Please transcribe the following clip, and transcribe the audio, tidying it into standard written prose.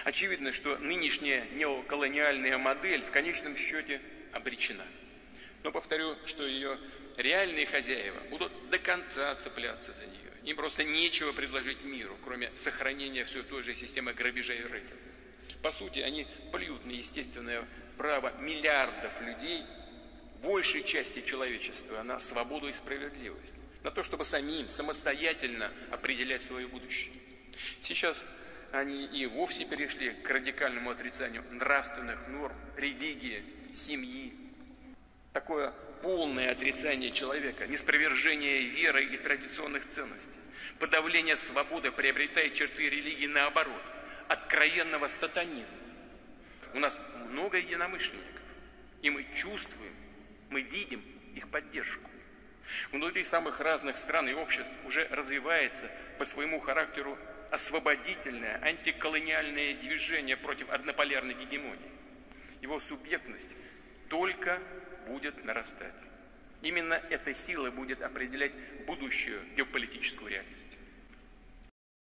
Очевидно, что нынешняя неоколониальная модель в конечном счете обречена. Но повторю, что ее реальные хозяева будут до конца цепляться за нее. Им просто нечего предложить миру, кроме сохранения все той же системы грабежа и рэкета. По сути, они плюют на естественное право миллиардов людей, большей части человечества, на свободу и справедливость, на то, чтобы самостоятельно определять свое будущее. Сейчас они и вовсе перешли к радикальному отрицанию нравственных норм, религии, семьи. Такое полное отрицание человека, ниспровержение веры и традиционных ценностей, подавление свободы приобретает черты религии наоборот, откровенного сатанизма. У нас много единомышленников, и мы чувствуем, мы видим их поддержку. Внутри самых разных стран и обществ уже развивается по своему характеру освободительное антиколониальное движение против однополярной гегемонии. Его субъектность только будет нарастать. Именно эта сила будет определять будущую геополитическую реальность.